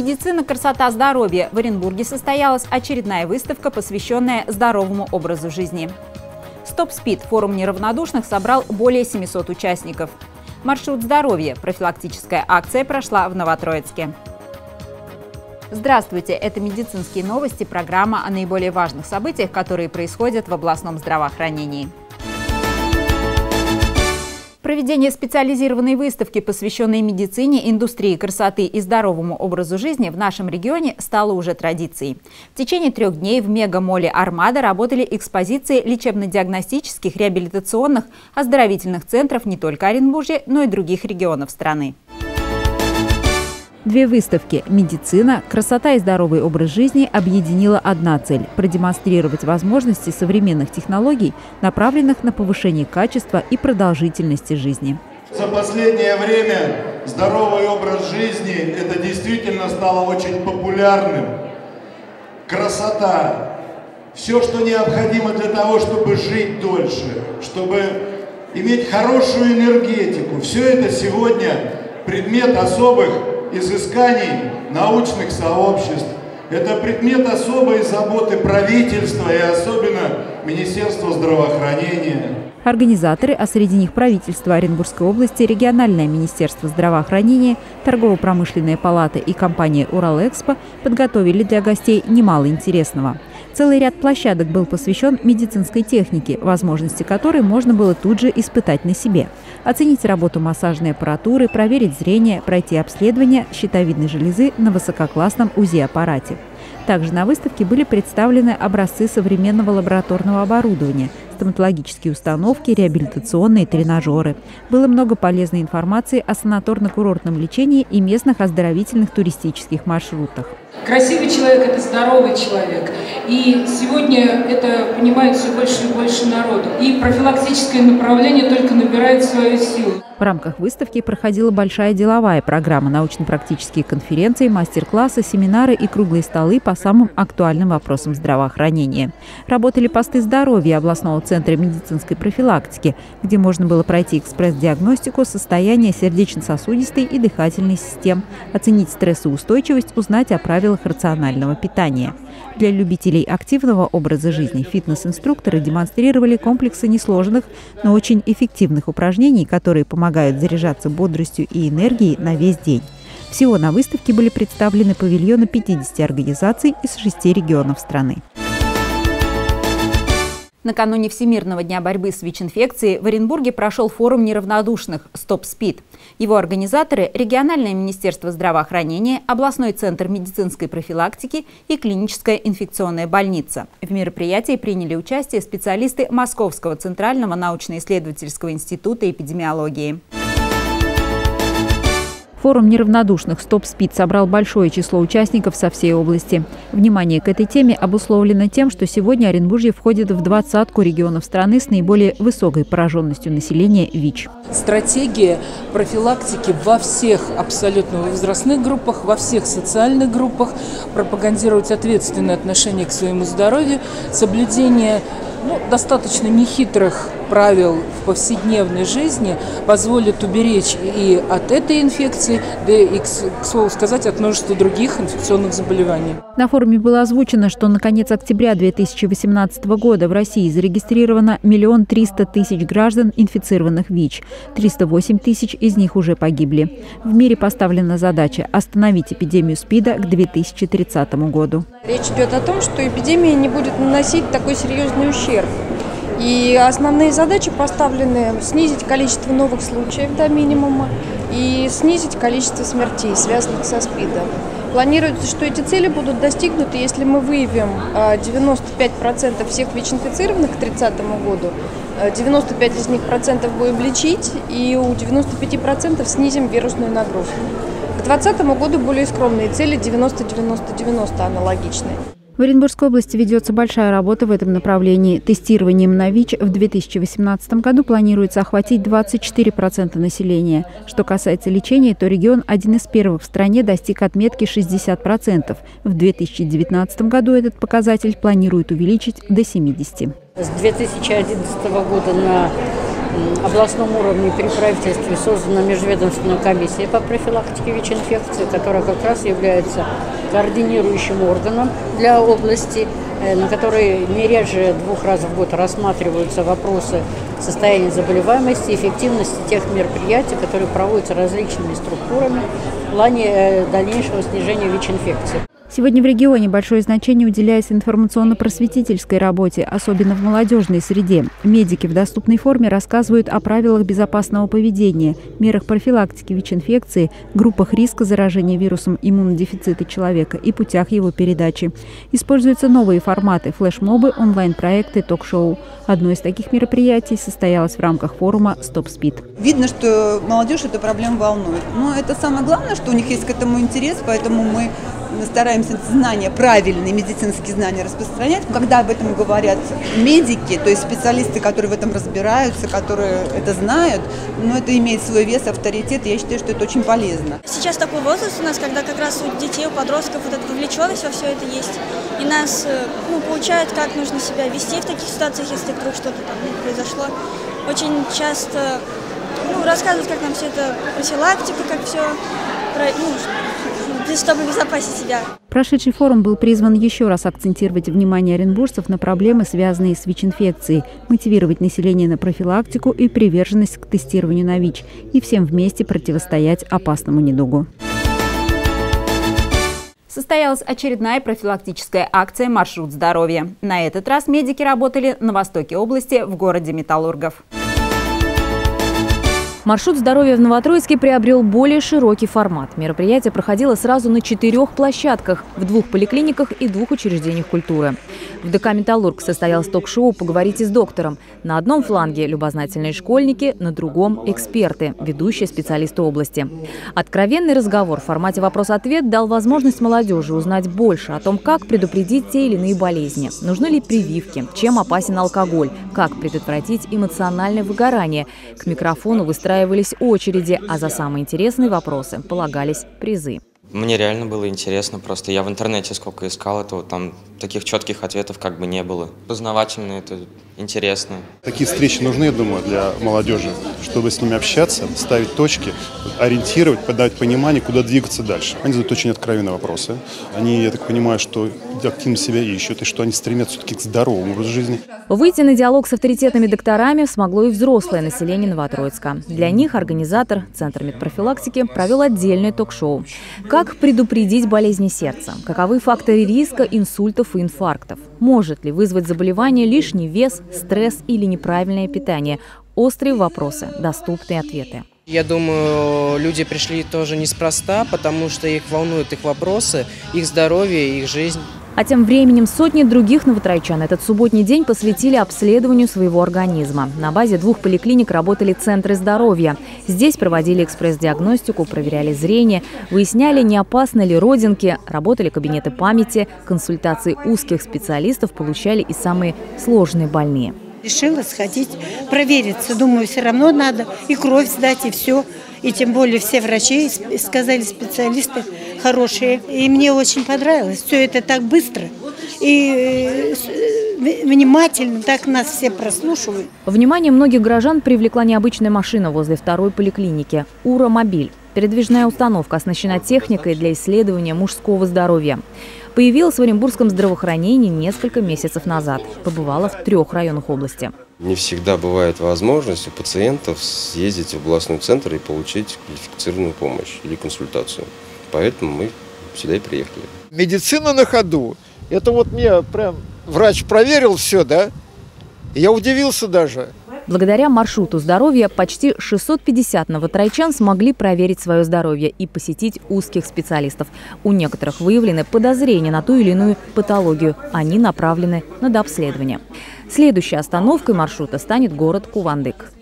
Медицина, красота, здоровье. В Оренбурге состоялась очередная выставка, посвященная здоровому образу жизни. Стоп-спид. Форум неравнодушных собрал более 700 участников. Маршрут здоровья. Профилактическая акция прошла в Новотроицке. Здравствуйте! Это медицинские новости, программа о наиболее важных событиях, которые происходят в областном здравоохранении. Проведение специализированной выставки, посвященной медицине, индустрии красоты и здоровому образу жизни в нашем регионе, стало уже традицией. В течение 3 дней в мегамоле «Армада» работали экспозиции лечебно-диагностических, реабилитационных, оздоровительных центров не только Оренбуржья, но и других регионов страны. 2 выставки «Медицина, красота и здоровый образ жизни» объединила одна цель – продемонстрировать возможности современных технологий, направленных на повышение качества и продолжительности жизни. За последнее время здоровый образ жизни – это действительно стало очень популярным. Красота – все, что необходимо для того, чтобы жить дольше, чтобы иметь хорошую энергетику. Все это сегодня предмет особых изысканий научных сообществ. Это предмет особой заботы правительства и особенно Министерства здравоохранения. Организаторы, а среди них правительство Оренбургской области, региональное министерство здравоохранения, торгово-промышленная палата и компания «Уралэкспо» подготовили для гостей немало интересного. Целый ряд площадок был посвящен медицинской технике, возможности которой можно было тут же испытать на себе. Оценить работу массажной аппаратуры, проверить зрение, пройти обследование щитовидной железы на высококлассном УЗИ-аппарате. Также на выставке были представлены образцы современного лабораторного оборудования, стоматологические установки, реабилитационные тренажеры. Было много полезной информации о санаторно-курортном лечении и местных оздоровительных туристических маршрутах. Красивый человек – это здоровый человек. И сегодня это понимает все больше и больше народу. И профилактическое направление только набирает свою силу. В рамках выставки проходила большая деловая программа, научно-практические конференции, мастер-классы, семинары и круглые столы по самым актуальным вопросам здравоохранения. Работали посты здоровья областного центра медицинской профилактики, где можно было пройти экспресс-диагностику состояния сердечно-сосудистой и дыхательной систем, оценить стрессоустойчивость, узнать о правилах рационального питания. Для любителей активного образа жизни фитнес-инструкторы демонстрировали комплексы несложных, но очень эффективных упражнений, которые помогают заряжаться бодростью и энергией на весь день. Всего на выставке были представлены павильоны 50 организаций из 6 регионов страны. Накануне Всемирного дня борьбы с ВИЧ-инфекцией в Оренбурге прошел форум неравнодушных «Стоп-спид». Его организаторы – региональное министерство здравоохранения, областной центр медицинской профилактики и клиническая инфекционная больница. В мероприятии приняли участие специалисты Московского центрального научно-исследовательского института эпидемиологии. Форум неравнодушных «Стоп-спид» собрал большое число участников со всей области. Внимание к этой теме обусловлено тем, что сегодня Оренбуржье входит в 20-ку регионов страны с наиболее высокой пораженностью населения ВИЧ. Стратегия профилактики во всех абсолютно возрастных группах, во всех социальных группах, пропагандировать ответственное отношение к своему здоровью, соблюдение достаточно нехитрых правил в повседневной жизни позволит уберечь и от этой инфекции, да и, к слову сказать, от множества других инфекционных заболеваний. На форуме было озвучено, что на конец октября 2018 года в России зарегистрировано 1 300 000 граждан, инфицированных ВИЧ. 308 тысяч из них уже погибли. В мире поставлена задача остановить эпидемию СПИДа к 2030 году. Речь идет о том, что эпидемия не будет наносить такой серьезный ущерб. И основные задачи поставлены – снизить количество новых случаев до минимума и снизить количество смертей, связанных со СПИДом. Планируется, что эти цели будут достигнуты, если мы выявим 95% всех ВИЧ-инфицированных к 2030 году, 95 из них процентов будем лечить и у 95% снизим вирусную нагрузку. К 2020 году более скромные цели 90-90-90 аналогичные. В Оренбургской области ведется большая работа в этом направлении. Тестированием на ВИЧ в 2018 году планируется охватить 24% населения. Что касается лечения, то регион один из первых в стране достиг отметки 60%. В 2019 году этот показатель планируют увеличить до 70%. С 2011 года на областном уровне при правительстве создана межведомственная комиссия по профилактике ВИЧ-инфекции, которая как раз является координирующим органом для области, на которой не реже 2 раз в год рассматриваются вопросы состояния заболеваемости и эффективности тех мероприятий, которые проводятся различными структурами в плане дальнейшего снижения ВИЧ-инфекции. Сегодня в регионе большое значение уделяется информационно-просветительской работе, особенно в молодежной среде. Медики в доступной форме рассказывают о правилах безопасного поведения, мерах профилактики ВИЧ-инфекции, группах риска заражения вирусом иммунодефицита человека и путях его передачи. Используются новые форматы – флешмобы, онлайн-проекты, ток-шоу. Одно из таких мероприятий состоялось в рамках форума «Стоп СПИД». Видно, что молодежь эту проблему волнует. Но это самое главное, что у них есть к этому интерес, поэтому мы стараемся знания, правильные медицинские знания распространять. Когда об этом говорят медики, то есть специалисты, которые в этом разбираются, которые это знают, но это имеет свой вес, авторитет, и я считаю, что это очень полезно. Сейчас такой возраст у нас, когда как раз у детей, у подростков вот эта вовлеченность во все это есть. И нас поучают, как нужно себя вести в таких ситуациях, если вдруг что-то там произошло. Очень часто рассказывают, как нам все это профилактика, как все, чтобы обезопасить себя. Прошедший форум был призван еще раз акцентировать внимание оренбуржцев на проблемы, связанные с ВИЧ-инфекцией, мотивировать население на профилактику и приверженность к тестированию на ВИЧ и всем вместе противостоять опасному недугу. Состоялась очередная профилактическая акция «Маршрут здоровья». На этот раз медики работали на востоке области, в городе Металлургов. Маршрут здоровья в Новотроицке приобрел более широкий формат. Мероприятие проходило сразу на 4 площадках, в 2 поликлиниках и 2 учреждениях культуры. В ДК «Металлург» состоялось ток-шоу «Поговорите с доктором». На одном фланге – любознательные школьники, на другом – эксперты, ведущие специалисты области. Откровенный разговор в формате вопрос-ответ дал возможность молодежи узнать больше о том, как предупредить те или иные болезни, нужны ли прививки, чем опасен алкоголь, как предотвратить эмоциональное выгорание. К микрофону выстраивались очереди, а за самые интересные вопросы полагались призы. Мне реально было интересно, просто я в интернете сколько искал этого, там таких четких ответов как бы не было. Познавательно, это интересно. Такие встречи нужны, я думаю, для молодежи, чтобы с ними общаться, ставить точки, ориентировать, подать понимание, куда двигаться дальше. Они задают очень откровенные вопросы. Они, я так понимаю, что активно себя ищут и что они стремятся все-таки к здоровому образу жизни. Выйти на диалог с авторитетными докторами смогло и взрослое население Новотроицка. Для них организатор, Центр медпрофилактики, провел отдельное ток-шоу. Как предупредить болезни сердца? Каковы факторы риска инсультов и инфарктов? Может ли вызвать заболевание лишний вес, стресс или неправильное питание? Острые вопросы, доступные ответы. Я думаю, люди пришли тоже неспроста, потому что их волнуют их вопросы, их здоровье, их жизнь. А тем временем сотни других новотройчан этот субботний день посвятили обследованию своего организма. На базе 2 поликлиник работали центры здоровья. Здесь проводили экспресс-диагностику, проверяли зрение, выясняли, не опасны ли родинки, работали кабинеты памяти, консультации узких специалистов получали и самые сложные больные. Решила сходить, провериться. Думаю, все равно надо и кровь сдать, и все. И тем более все врачи сказали, специалисты хорошие. И мне очень понравилось. Все это так быстро и внимательно, так нас все прослушивают. Внимание многих горожан привлекла необычная машина возле 2-й поликлиники – «Уромобиль». Передвижная установка оснащена техникой для исследования мужского здоровья. Появилась в оренбургском здравоохранении несколько месяцев назад. Побывала в 3 районах области. Не всегда бывает возможность у пациентов съездить в областной центр и получить квалифицированную помощь или консультацию. Поэтому мы сюда и приехали. Медицина на ходу. Это вот мне прям врач проверил все, да? Я удивился даже. Благодаря маршруту здоровья почти 650 новотройчан смогли проверить свое здоровье и посетить узких специалистов. У некоторых выявлены подозрения на ту или иную патологию. Они направлены на дообследование. Следующей остановкой маршрута станет город Кувандык.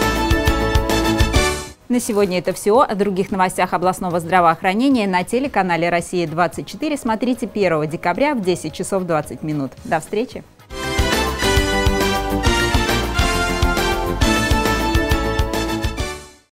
На сегодня это все. О других новостях областного здравоохранения на телеканале «Россия-24» смотрите 1 декабря в 10 часов 20 минут. До встречи!